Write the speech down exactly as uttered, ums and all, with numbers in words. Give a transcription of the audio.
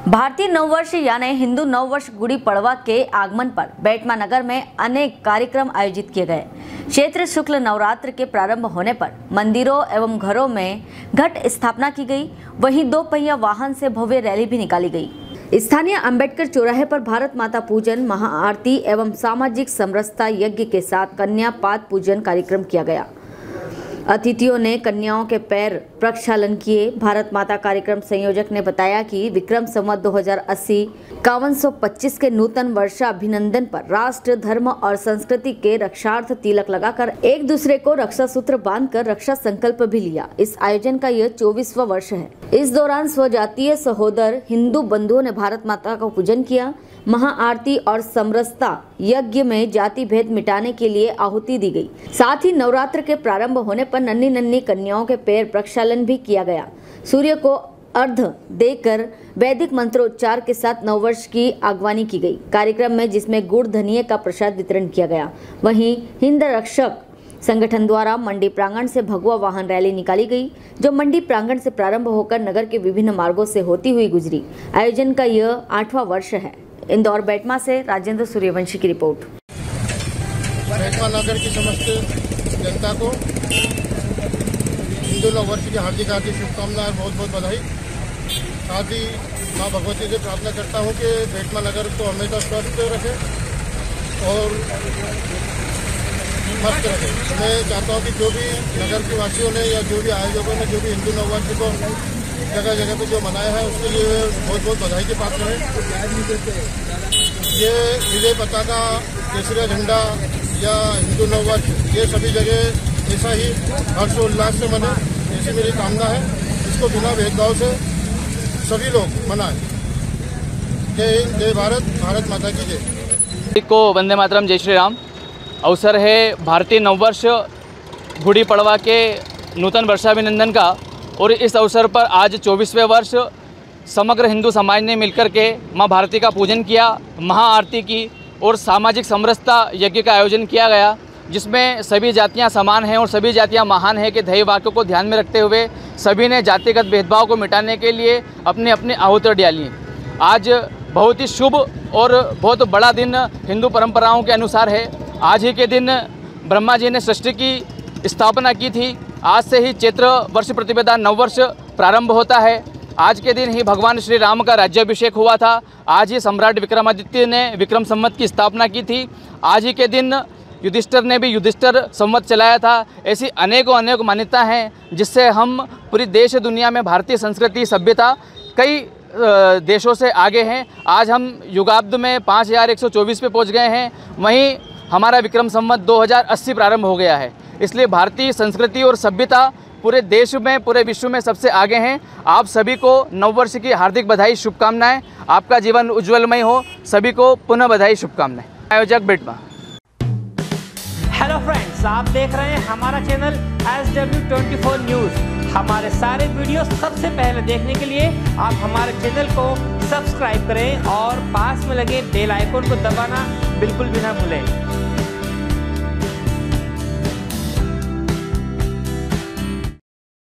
भारतीय नववर्ष यानी हिंदू नववर्ष गुड़ी पड़वा के आगमन पर बेटमा नगर में अनेक कार्यक्रम आयोजित किए गए। चैत्र शुक्ल नवरात्र के प्रारंभ होने पर मंदिरों एवं घरों में घट स्थापना की गई। वहीं दो पहिया वाहन से भव्य रैली भी निकाली गई। स्थानीय अंबेडकर चौराहे पर भारत माता पूजन, महाआरती एवं सामाजिक समरसता यज्ञ के साथ कन्या पाद पूजन कार्यक्रम किया गया। अतिथियों ने कन्याओं के पैर प्रक्षालन किए। भारत माता कार्यक्रम संयोजक ने बताया कि विक्रम संवत दो हज़ार अस्सी इक्यावन सौ पच्चीस के नूतन वर्षा अभिनंदन पर राष्ट्र, धर्म और संस्कृति के रक्षार्थ तिलक लगाकर एक दूसरे को रक्षा सूत्र बांधकर रक्षा संकल्प भी लिया। इस आयोजन का यह चौबीसवां वर्ष है। इस दौरान स्वजातीय सहोदर हिंदू बंधुओं ने भारत माता का पूजन किया। महाआरती और समरसता यज्ञ में जाति भेद मिटाने के लिए आहुति दी गई। साथ ही नवरात्र के प्रारंभ होने पर नन्ही नन्ही कन्याओं के पैर प्रक्षालन भी किया गया। सूर्य को अर्घ देकर वैदिक मंत्रोच्चार के साथ नववर्ष की आगवानी की गई। कार्यक्रम में जिसमें गुड़ धनिये का प्रसाद वितरण किया गया। वहीं हिंद रक्षक संगठन द्वारा मंडी प्रांगण से भगवा वाहन रैली निकाली गई, जो मंडी प्रांगण से प्रारंभ होकर नगर के विभिन्न मार्गों से होती हुई गुजरी। आयोजन का यह आठवां वर्ष है। इंदौर बेटमा से राजेंद्र सूर्यवंशी की रिपोर्ट। बेटमा नगर की समस्त जनता को हिंदू नववर्ष की हार्दिक हार्दिक शुभकामनाएं, बहुत बहुत बधाई। साथ ही माँ भगवती से प्रार्थना करता हूँ कि बेटमा नगर को हमेशा स्वस्थ रखे और मस्त रखे। मैं चाहता हूँ कि जो भी नगर के वासियों ने या जो भी आयोजकों ने जो भी हिंदू नववर्ष को जगह जगह पे जो मनाया है उसके लिए बहुत बहुत बधाई के पात्र है। ये विजय पताका, केसरिया झंडा या हिंदू नववर्ष ये सभी जगह ऐसा ही हर्षोल्लास से मने, ऐसी मेरी कामना है। इसको बिना भेदभाव से सभी लोग मनाएं। जय हिंद, जय भारत, भारत माता की जय। को वंदे मातरम, जय श्री राम। अवसर है भारतीय नववर्ष गुड़ी पड़वा के नूतन वर्षाभिनंदन का और इस अवसर पर आज चौबीसवें वर्ष समग्र हिंदू समाज ने मिलकर के माँ भारती का पूजन किया, महाआरती की और सामाजिक समरसता यज्ञ का आयोजन किया गया, जिसमें सभी जातियां समान हैं और सभी जातियां महान हैं के ध्येय वाक्य को ध्यान में रखते हुए सभी ने जातिगत भेदभाव को मिटाने के लिए अपने अपने आहुति डाली। आज बहुत ही शुभ और बहुत बड़ा दिन हिंदू परंपराओं के अनुसार है। आज ही के दिन ब्रह्मा जी ने सृष्टि की स्थापना की थी। आज से ही चैत्र वर्ष प्रतिपदा नववर्ष प्रारंभ होता है। आज के दिन ही भगवान श्री राम का राज्याभिषेक हुआ था। आज ही सम्राट विक्रमादित्य ने विक्रम संवत की स्थापना की थी। आज ही के दिन युधिष्ठिर ने भी युधिष्ठिर संवत चलाया था। ऐसी अनेकों अनेक मान्यता हैं जिससे हम पूरी देश दुनिया में भारतीय संस्कृति सभ्यता कई देशों से आगे हैं। आज हम युगाब्द में पाँच हज़ार एक सौ चौबीस पे पहुँच गए हैं। वहीं हमारा विक्रम संवत दो हज़ार अस्सी प्रारंभ हो गया है। इसलिए भारतीय संस्कृति और सभ्यता पूरे देश में, पूरे विश्व में सबसे आगे हैं। आप सभी को नववर्ष की हार्दिक बधाई, शुभकामनाएं। आपका जीवन उज्जवलमय हो। सभी को पुनः बधाई, शुभकामनाएं। आयोजक बेटमा। हेलो फ्रेंड्स, आप देख रहे हैं हमारा channel S W twenty four news. हमारे सारे वीडियो सबसे पहले देखने के लिए आप हमारे चैनल को सब्सक्राइब करें और पास में लगे बेल आइकन को दबाना बिल्कुल भी ना भूलें।